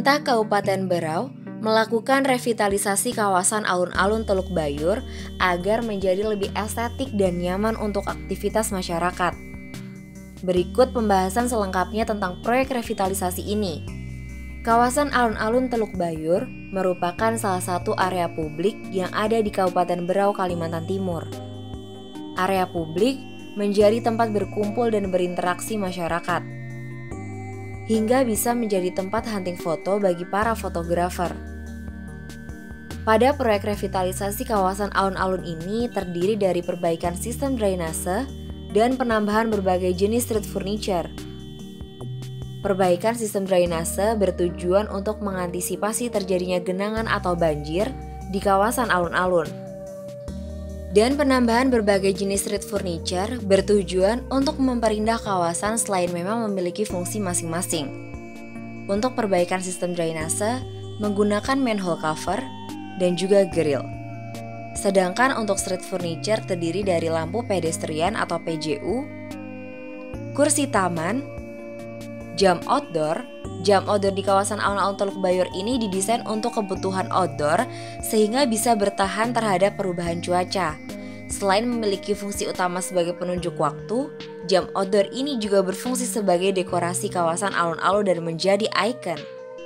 Pemerintah Kabupaten Berau melakukan revitalisasi kawasan alun-alun Teluk Bayur agar menjadi lebih estetik dan nyaman untuk aktivitas masyarakat. Berikut pembahasan selengkapnya tentang proyek revitalisasi ini. Kawasan alun-alun Teluk Bayur merupakan salah satu area publik yang ada di Kabupaten Berau, Kalimantan Timur. Area publik menjadi tempat berkumpul dan berinteraksi masyarakat, hingga bisa menjadi tempat hunting foto bagi para fotografer. Pada proyek revitalisasi kawasan alun-alun ini terdiri dari perbaikan sistem drainase dan penambahan berbagai jenis street furniture. Perbaikan sistem drainase bertujuan untuk mengantisipasi terjadinya genangan atau banjir di kawasan alun-alun. Dan penambahan berbagai jenis street furniture bertujuan untuk memperindah kawasan selain memang memiliki fungsi masing-masing. Untuk perbaikan sistem drainase menggunakan manhole cover dan juga grill. Sedangkan untuk street furniture terdiri dari lampu pedestrian atau PJU, kursi taman, jam outdoor. Jam outdoor di kawasan alun-alun Teluk Bayur ini didesain untuk kebutuhan outdoor sehingga bisa bertahan terhadap perubahan cuaca. Selain memiliki fungsi utama sebagai penunjuk waktu, jam outdoor ini juga berfungsi sebagai dekorasi kawasan alun-alun dan menjadi ikon.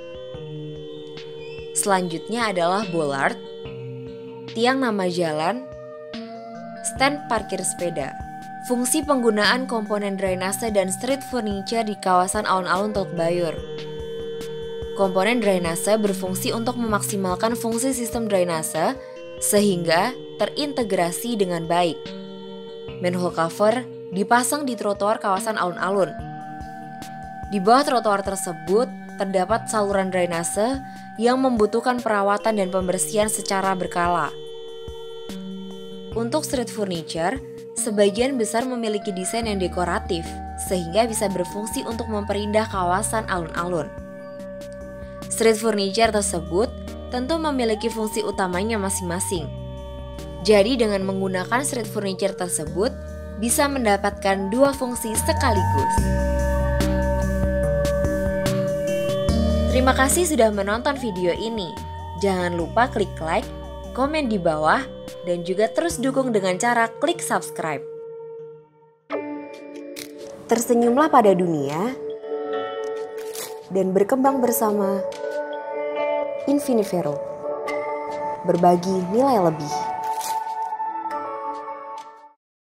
Selanjutnya adalah bollard, tiang nama jalan, stand parkir sepeda. Fungsi penggunaan komponen drainase dan street furniture di kawasan alun-alun Teluk Bayur. Komponen drainase berfungsi untuk memaksimalkan fungsi sistem drainase sehingga terintegrasi dengan baik. Manhole cover dipasang di trotoar kawasan alun-alun. Di bawah trotoar tersebut terdapat saluran drainase yang membutuhkan perawatan dan pembersihan secara berkala. Untuk street furniture, sebagian besar memiliki desain yang dekoratif sehingga bisa berfungsi untuk memperindah kawasan alun-alun. Street furniture tersebut tentu memiliki fungsi utamanya masing-masing. Jadi dengan menggunakan street furniture tersebut bisa mendapatkan dua fungsi sekaligus. Terima kasih sudah menonton video ini. Jangan lupa klik like, komen di bawah, dan juga terus dukung dengan cara klik subscribe. Tersenyumlah pada dunia dan berkembang bersama Infinivero. Berbagi nilai lebih.